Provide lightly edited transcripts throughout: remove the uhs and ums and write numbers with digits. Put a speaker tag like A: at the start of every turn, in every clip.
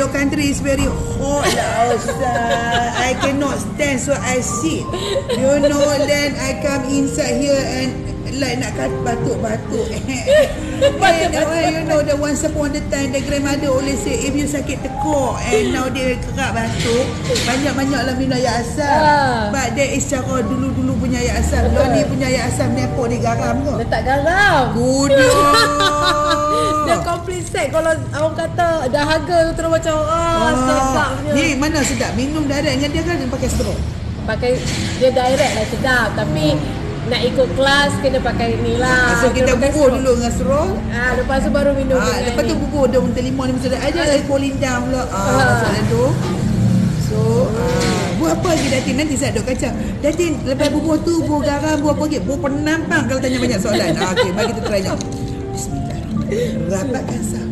A: your country is very hot lah, Ustaz. I cannot stand, so I sit. You know, then I come inside here and like nak batuk-batuk. And you know, the once upon the time, the grandmother always say, if you sakit tekuk, and now dia kerap batuk, banyak-banyaklah minum air asam. But that is cara dulu-dulu punya air asam. Lo ni punya air asam ni apa, dia garam ke?
B: Letak garam.
A: Kuduh.
B: Dia complete set. Kalau orang kata dahaga tu terus macam sedapnya.
A: Ni mana sedap? Minum direct dengan dia kan pakai straw.
B: Pakai dia direct lah sedap. Tapi nak ikut kelas kena pakai ni lah.
A: So kita bubur dulu dengan straw.
B: Lepas tu baru minum dengan
A: lepas tu bubur daun telima ni mesti ada alkohol lindang pula. Masuk dalam tu. So buat apa lagi Datin? Nanti saya duk kacang. Datin, lepas bubur tu, bubur garam, bubur apa lagi? Bubur penampang kalau tanya banyak soalan. Okey, mari kita try jap. Bismillah. Rapatkan sah.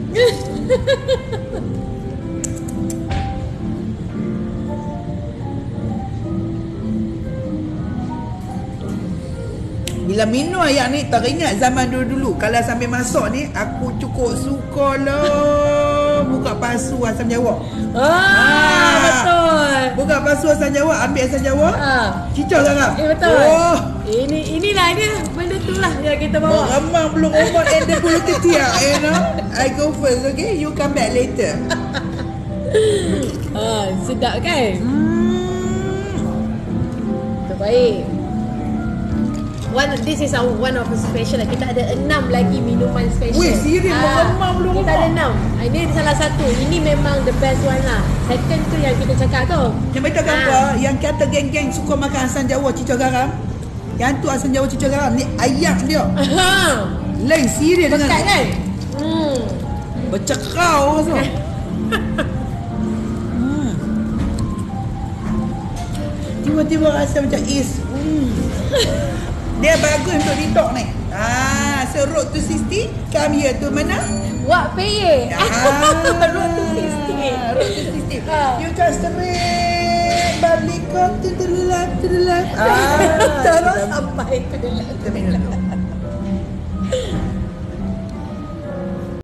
A: Bila minum air ni, teringat zaman dulu-dulu. Kalau sambil masak ni, aku cukup suka lah buka pasu asam Jawa.
B: Betul.
A: Buka pasu asam Jawa, ambil asam Jawa, cicah garam.
B: Betul. Inilah dia benda tu lah yang kita bawa.
A: Ramang belum omat and dia bulu ketiak, you know. I go first, okay? You come back later.
B: Sedap kan? Terbaik. This is one of the special. Kita ada 6 lagi minuman special.
A: Weh, serius memang belum.
B: Kita ada 6. Ini salah satu. Ini memang the best one lah. Second tu yang kita cakap tu.
A: Yang betul apa? Yang kata geng-geng suka makan asam Jawa cicah garam. Yang tu asam Jawa cicah garam ni ayam dia. Lain serius dengan.
B: Pekat kan?
A: Bercakau rasa. Tiba-tiba rasa macam dia bagus untuk detox ni. So road to 60, come here to mana?
B: Wak Peye. Road to 60.
A: Road to 60. You just straight balik to the left.
B: Terus sampai ke the left.